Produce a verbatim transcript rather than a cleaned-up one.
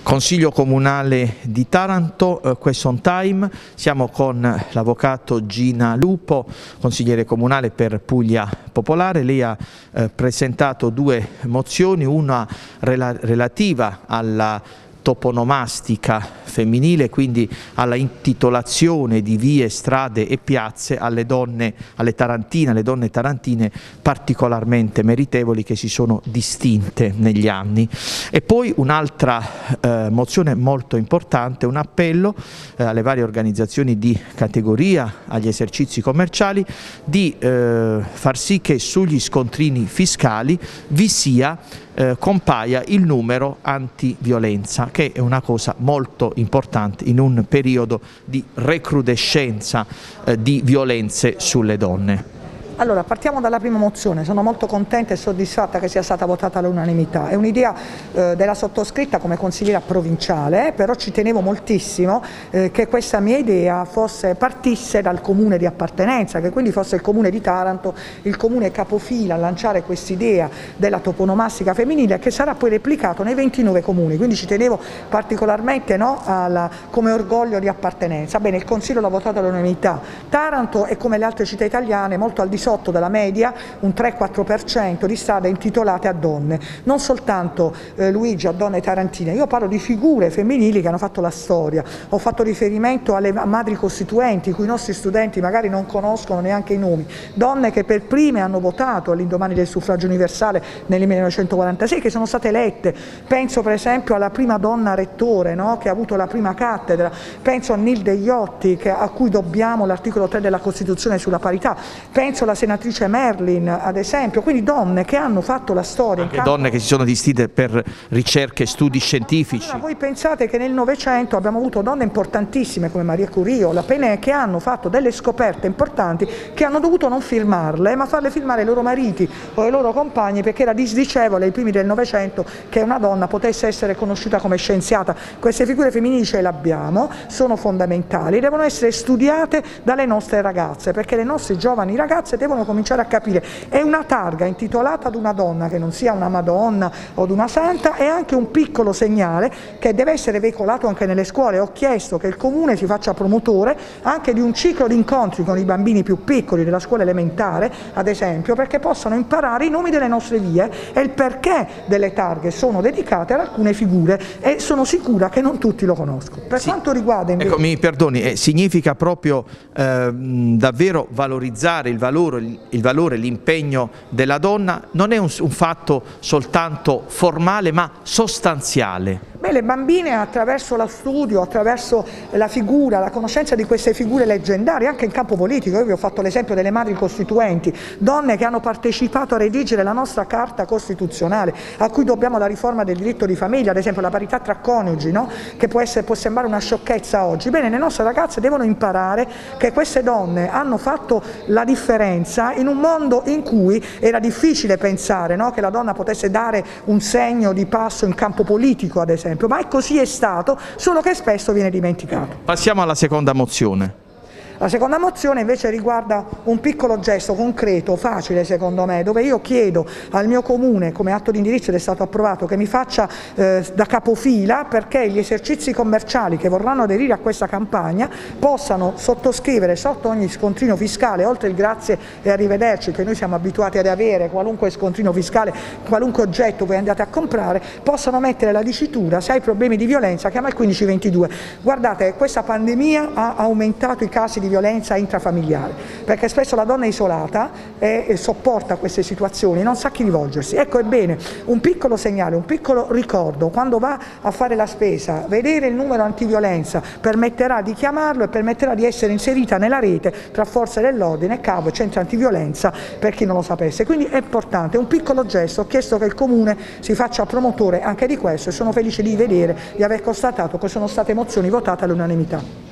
Consiglio Comunale di Taranto, eh, question time, siamo con l'avvocato Gina Lupo, consigliere comunale per Puglia Popolare. Lei ha eh, presentato due mozioni, una rela relativa alla toponomastica femminile, quindi alla intitolazione di vie, strade e piazze alle donne, alle tarantine, alle donne tarantine particolarmente meritevoli che si sono distinte negli anni. E poi un'altra eh, mozione molto importante, un appello eh, alle varie organizzazioni di categoria, agli esercizi commerciali, di eh, far sì che sugli scontrini fiscali vi sia Eh, compaia il numero antiviolenza, che è una cosa molto importante in un periodo di recrudescenza eh, di violenze sulle donne. Allora, partiamo dalla prima mozione. Sono molto contenta e soddisfatta che sia stata votata all'unanimità. È un'idea eh, della sottoscritta come consigliera provinciale, però ci tenevo moltissimo eh, che questa mia idea fosse, partisse dal comune di appartenenza, che quindi fosse il comune di Taranto, il comune capofila a lanciare quest'idea della toponomastica femminile, che sarà poi replicato nei ventinove comuni, quindi ci tenevo particolarmente, no, alla, come orgoglio di appartenenza. Bene, il Consiglio l'ha votato all'unanimità. Taranto è come le altre città italiane molto al di sotto della media, un tre quattro per cento di strade intitolate a donne, non soltanto eh, Luigi, a donne tarantine. Io parlo di figure femminili che hanno fatto la storia, ho fatto riferimento alle madri costituenti, cui i nostri studenti magari non conoscono neanche i nomi, donne che per prime hanno votato all'indomani del suffragio universale nel millenovecentoquarantasei, che sono state elette. Penso per esempio alla prima donna rettore, no? Che ha avuto la prima cattedra, penso a Nilde Iotti, che, a cui dobbiamo l'articolo tre della Costituzione sulla parità, penso alla senatrice Merlin, ad esempio, quindi donne che hanno fatto la storia. Anche donne che si sono distinte per ricerche, studi scientifici. Allora, voi pensate che nel Novecento abbiamo avuto donne importantissime come Maria Curie o la Penè, che hanno fatto delle scoperte importanti, che hanno dovuto non firmarle, ma farle firmare i loro mariti o i loro compagni, perché era disdicevole ai primi del Novecento che una donna potesse essere conosciuta come scienziata. Queste figure femminili ce le abbiamo, sono fondamentali, devono essere studiate dalle nostre ragazze, perché le nostre giovani ragazze devono cominciare a capire. È una targa intitolata ad una donna, che non sia una Madonna o ad una santa, è anche un piccolo segnale che deve essere veicolato anche nelle scuole. Ho chiesto che il comune si faccia promotore anche di un ciclo di incontri con i bambini più piccoli della scuola elementare, ad esempio, perché possano imparare i nomi delle nostre vie e il perché delle targhe sono dedicate ad alcune figure, e sono sicura che non tutti lo conoscono. Per sì. quanto riguarda invece... Ecco, mi perdoni, eh, significa proprio eh, davvero valorizzare il valore il valore, l'impegno della donna. Non è un, un fatto soltanto formale ma sostanziale. Beh, le bambine attraverso lo studio, attraverso la figura, la conoscenza di queste figure leggendarie, anche in campo politico, io vi ho fatto l'esempio delle madri costituenti, donne che hanno partecipato a redigere la nostra Carta Costituzionale, a cui dobbiamo la riforma del diritto di famiglia, ad esempio la parità tra coniugi, no? Che può, essere, può sembrare una sciocchezza oggi. Bene, le nostre ragazze devono imparare che queste donne hanno fatto la differenza in un mondo in cui era difficile pensare, no? Che la donna potesse dare un segno di passo in campo politico, ad esempio. Ma è così è stato, solo che spesso viene dimenticato. Passiamo alla seconda mozione. La seconda mozione invece riguarda un piccolo gesto concreto, facile secondo me, dove io chiedo al mio comune, come atto di indirizzo ed è stato approvato, che mi faccia eh, da capofila perché gli esercizi commerciali che vorranno aderire a questa campagna possano sottoscrivere sotto ogni scontrino fiscale, oltre il grazie e arrivederci che noi siamo abituati ad avere, qualunque scontrino fiscale, qualunque oggetto voi andate a comprare, possano mettere la dicitura: se hai problemi di violenza chiama il quindici ventidue. Guardate, questa pandemia ha aumentato i casi di violenza intrafamiliare, perché spesso la donna è isolata e, e sopporta queste situazioni, non sa a chi rivolgersi. Ecco, ebbene, un piccolo segnale, un piccolo ricordo, quando va a fare la spesa, vedere il numero antiviolenza permetterà di chiamarlo e permetterà di essere inserita nella rete tra forze dell'ordine, C A V, centro antiviolenza, per chi non lo sapesse. Quindi è importante, un piccolo gesto. Ho chiesto che il comune si faccia promotore anche di questo e sono felice di vedere, di aver constatato che sono state mozioni votate all'unanimità.